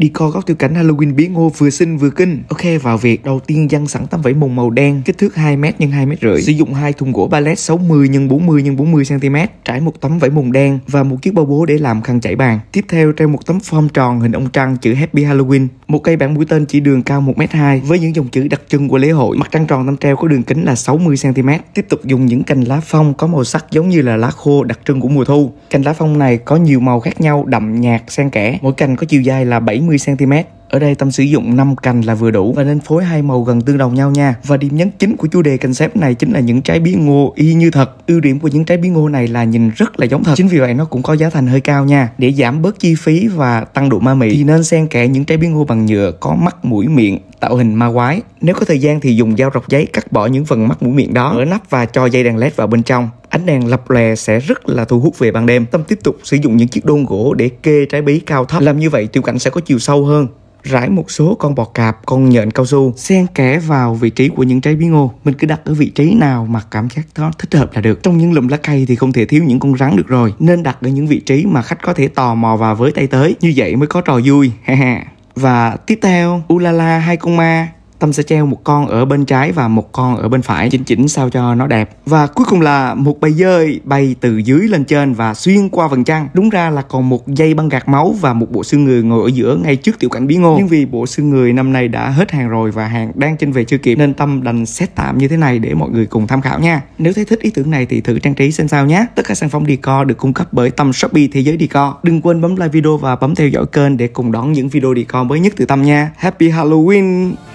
Decor góc tiểu cảnh Halloween bí ngô vừa xinh vừa kinh. Ok, vào việc. Đầu tiên dăng sẵn tấm vải mùng màu đen, kích thước 2m x 2m rưỡi. Sử dụng 2 thùng gỗ pallet 60 x 40 x 40 cm, trải một tấm vải mùng đen và một chiếc bao bố để làm khăn trải bàn. Tiếp theo treo một tấm form tròn hình ông trăng chữ Happy Halloween, một cây bảng mũi tên chỉ đường cao 1m2 với những dòng chữ đặc trưng của lễ hội. Mặt trăng tròn tấm treo có đường kính là 60 cm. Tiếp tục dùng những cành lá phong có màu sắc giống như là lá khô đặc trưng của mùa thu. Cành lá phong này có nhiều màu khác nhau, đậm nhạt xen kẽ. Mỗi cành có chiều dài là 70 cm. Ở đây Tâm sử dụng 5 cành là vừa đủ và nên phối hai màu gần tương đồng nhau nha. Và điểm nhấn chính của chủ đề concept này chính là những trái bí ngô y như thật. Ưu điểm của những trái bí ngô này là nhìn rất là giống thật. Chính vì vậy nó cũng có giá thành hơi cao nha. Để giảm bớt chi phí và tăng độ ma mị thì nên xen kẽ những trái bí ngô bằng nhựa có mắt mũi miệng tạo hình ma quái. Nếu có thời gian thì dùng dao rọc giấy cắt bỏ những phần mắt mũi miệng đó, mở nắp và cho dây đèn led vào bên trong. Ánh đèn lập lòe sẽ rất là thu hút về ban đêm. Tâm tiếp tục sử dụng những chiếc đôn gỗ để kê trái bí cao thấp. Làm như vậy tiểu cảnh sẽ có chiều sâu hơn. Rải một số con bò cạp, con nhện cao su xen kẽ vào vị trí của những trái bí ngô. Mình cứ đặt ở vị trí nào mà cảm giác nó thích hợp là được. Trong những lùm lá cây thì không thể thiếu những con rắn được rồi, nên đặt ở những vị trí mà khách có thể tò mò và với tay tới, như vậy mới có trò vui. Và tiếp theo, ulala hai con ma. Tâm sẽ treo một con ở bên trái và một con ở bên phải, chỉnh sao cho nó đẹp. Và cuối cùng là một bầy dơi bay từ dưới lên trên và xuyên qua vầng trăng. Đúng ra là còn một dây băng gạc máu và một bộ xương người ngồi ở giữa ngay trước tiểu cảnh bí ngô. Nhưng vì bộ xương người năm nay đã hết hàng rồi và hàng đang trên về chưa kịp, nên Tâm đành set tạm như thế này để mọi người cùng tham khảo nha. Nếu thấy thích ý tưởng này thì thử trang trí xem sao nhé. Tất cả sản phẩm decor được cung cấp bởi Tâm Shopee Thế Giới Decor. Đừng quên bấm like video và bấm theo dõi kênh để cùng đón những video decor mới nhất từ Tâm nha. Happy Halloween!